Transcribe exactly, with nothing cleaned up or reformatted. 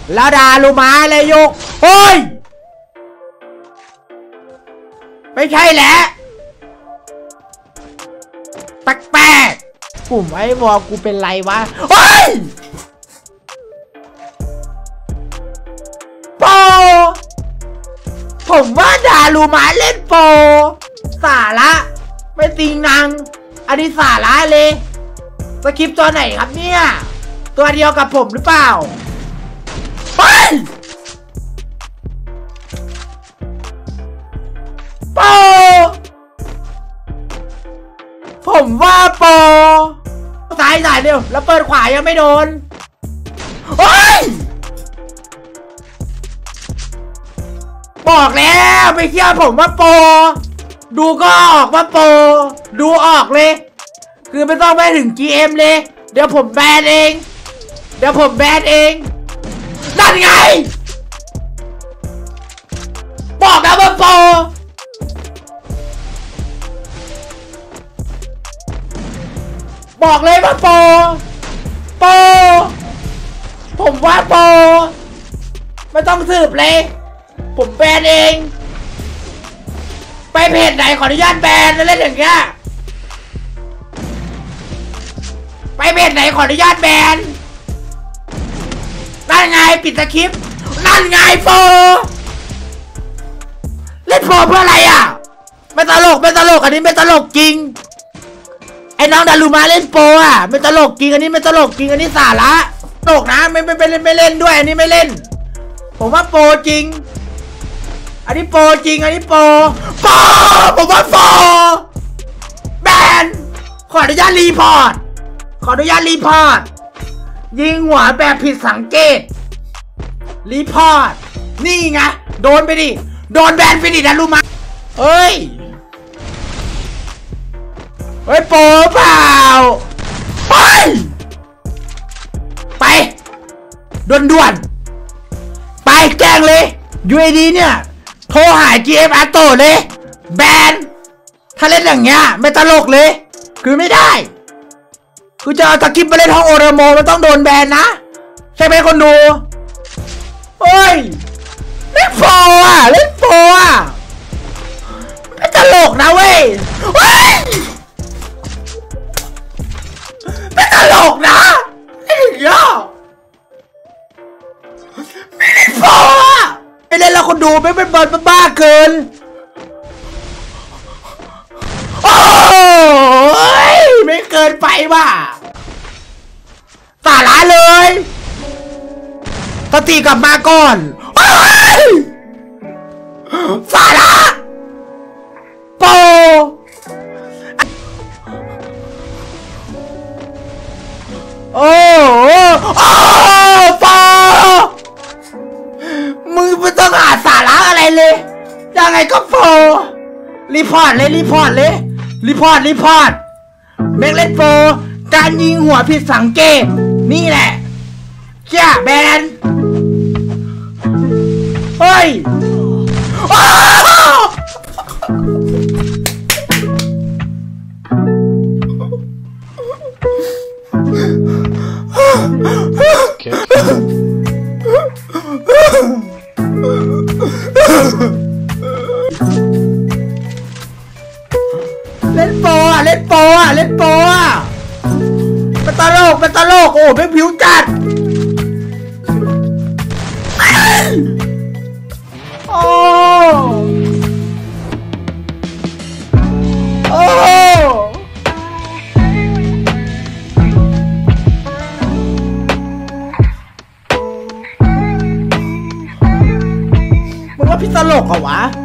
แล้วดาลูมาเลยยกเฮ้ยไม่ใช่แหละแปลกๆปุ่มไอ้วอลกูเป็นไรวะเฮ้ยโปผมว่าดาลูมาเล่นโปสาระไม่ติงนางอันนี้สาระเลยสคริปต์ตัวไหนครับเนี่ยตัวเดียวกับผมหรือเปล่าเฮ้ยโปผมว่าโปซ้ายสายเดียวแล้วเปิดขวายังไม่โดนเฮ้ยบอกแล้วไม่เชื่อผมว่าโปดูก็ออกว่าโปดูออกเลยคือไม่ต้องไปถึง จี เอ็ม เลยเดี๋ยวผมแบนเองเดี๋ยวผมแบนเองนั่นไงบอกแล้วว่าโปบอกเลยว่าโปโปผมว่าโปไม่ต้องสืบเลยผมแบนเองไปเพจไหนขออนุญาตแบนเล่นอย่างเงี้ยไปเพจไหนขออนุญาตแบนนั่นไงปิดสคริปต์นั่นไงโปเล่นโปเพื่ออะไรอ่ะไม่ตลกไม่ตลกอันนี้ไม่ตลกจริงไอ้น้องดาลูมาเล่นโปอ่ะไม่ตลกจริงอันนี้ไม่ตลกจริงอันนี้สาระตลกนะไม่ไม่ไม่เล่นไม่เล่นด้วยอันนี้ไม่เล่นผมว่าโปจริงอันนี้โปจริงอันนี้โปโปผมว่าโปแบนขออนุญาตรีพอร์ตขออนุญาตรีพอร์ตยิงหัวแบบผิดสังเกตรีพอร์ตนี่ไงโดนไปดิโดนแบนไปดินะรู้ไหมเฮ้ยเฮ้ยโปเปล่าไปไปด่วนด่วนไปแกล้งเลยยูไอดีเนี่ยโทรหา จี เอ็ม อาโต้เลยแบนถ้าเล่นอย่างเงี้ยไม่ตลกเลยคือไม่ได้คือจะเอาตะกิบไปเล่นห้องโอเรโมมันต้องโดนแบนนะใช่ไหมคนดูเฮ้ยเล่นโฟอ่ะเล่นโฟอ่ะไม่ตลกนะเว้ยเฮ้ยไม่ตลกนะไอ้เหี้ยไม่เล่นโฟอ่ะไม่เล่นแล้วคนดูไม่เป็นบอลบ้าเกินโอ้ยไม่เกินไปว่ะสาระเลยสติกลับมาก่อนโอ้ยสาระโปโอ้โอ้โอ้โปมึงไม่ต้องหาสาระอะไรเลยยังไงก็โปรีพอร์ตเลยรีพอร์ตเลยรีพอร์ตรีพอร์ตเมกเล่นโปการยิงหัวผิดสังเกตนี่แหละเจ้าแบนเฮ้ยเล่นโปอ่ะเล่นโปอ่ะเล่นโปอ่ะเป็นตลกเป็นตลกโอ้เป็นผิวจัดโอ้โอ้มึงว่าพี่ตลกเหรอวะ